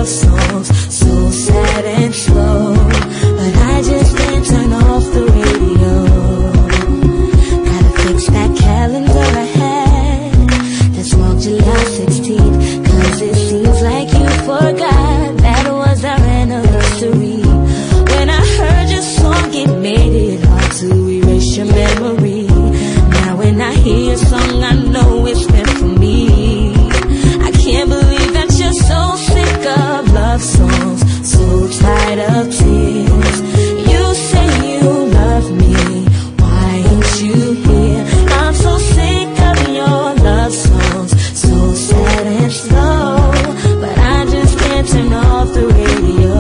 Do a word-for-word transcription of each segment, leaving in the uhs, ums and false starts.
love songs, so sad and slow, but I just can't turn off the radio. Gotta fix that calendar ahead, that's marked July sixteenth, cause it seems like you forgot that was our anniversary. When I heard your song, it made it hard to erase your memory. Now when I hear your song, I know it's meant for me. I can't believe that you're so sick of love songs, so tired of tears. You say you love me, why ain't you here? I'm so sick of your love songs, so sad and slow, but I just can't turn off the radio.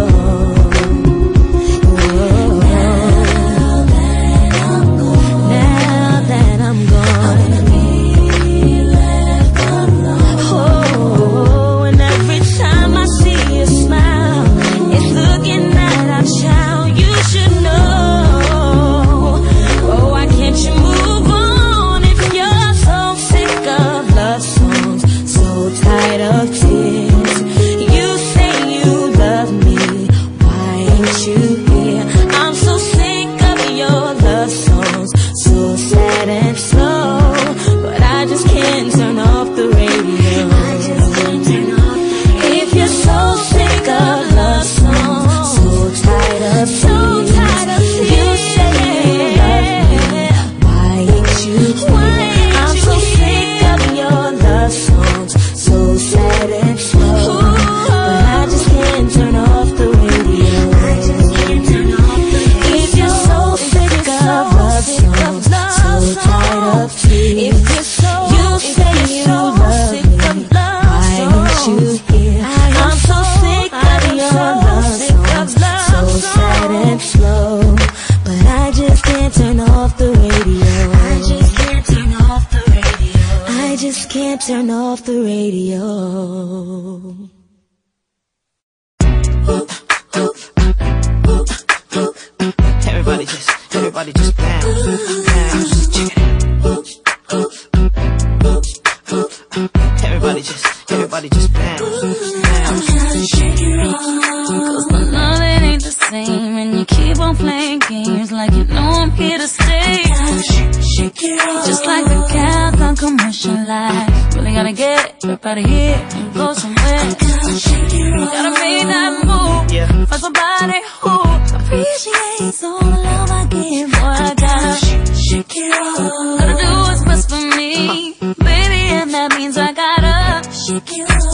Turn off the radio. Everybody just, everybody just bounce, bounce, check it out. Everybody just, everybody just bounce, bounce. Cause my love, it ain't the same, and you keep on playing games like you know I'm here to stay. Just like the cats on commercialized. Really gotta get up out of here and go somewhere. Gotta make that move, yeah. Find somebody who appreciates all the love I give. Boy, I gotta shake it off. Gotta do what's best for me, baby, and that means I gotta shake it off.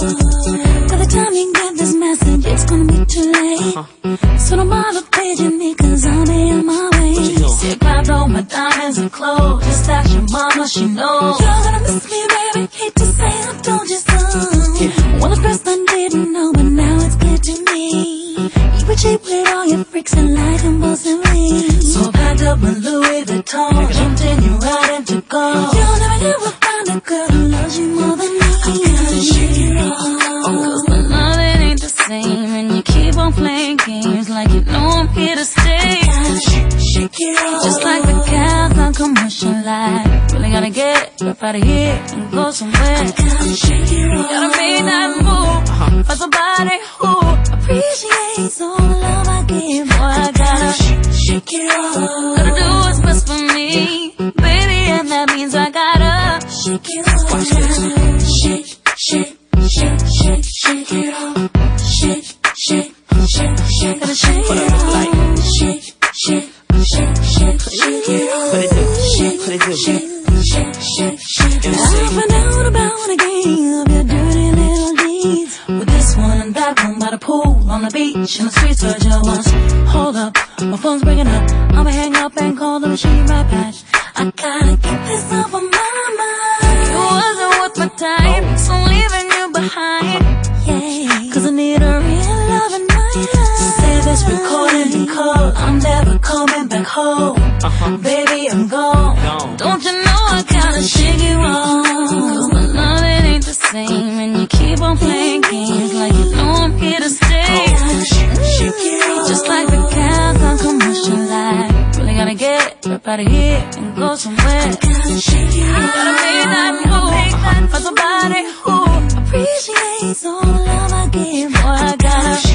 By the time you get this message, it's gonna be too late. uh-huh. So don't bother paging me, cause I'll be on my way. Say grab all my diamonds and clothes, just ask your mama, she knows. You're gonna miss me, baby, hate to say I told you so. yeah. Well, at first I didn't know, but now it's clear to me. You were cheap with all your freaks and like impulsively. So I packed up my Louis Vuitton, jumped in your ride and to go. You'll never, never find a girl who loves you more than me. I gotta shake it off. Cause my love, it ain't the same, and you keep on playing games like you know I'm here to stay. Shake it off. Just like the cats on commercialized. Really gotta get up out of here and go somewhere. Gotta shake it off. Gotta make that move, uh-huh. Find somebody who appreciates all the love I give. Boy, I gotta shake it off. Gotta do what's best for me, baby, and that means I gotta shake it off. Shake, shake, shake, shake, shake it off. Shake, shake, shake, shake, gotta shake it off. Shake, shake, shake, shake, shake it off. What it do? Shake, what it do? Shake, shake, shake, shake it off. I found out about a game of your dirty little deeds. With this one and that one by the pool, on the beach, in the streets where you once. Hold up, my phone's breaking up. I'ma hang up and call the machine right back. I gotta get this off of my mind. You wasn't worth my time, so I'm leaving you behind. Yeah, cause I need a real love in my life. Save this recording and call, I'm never coming back home. uh-huh. Baby, I'm gone. gone. Don't you know I gotta shake it off? Cause my love, it ain't the same, and you keep on playing games like you know I'm here to stay. Just like the cats on commercialized. Really gotta get up out of here and go somewhere. gotta shake it off. Gotta make that move for somebody who appreciates all the love I give. Boy, I gotta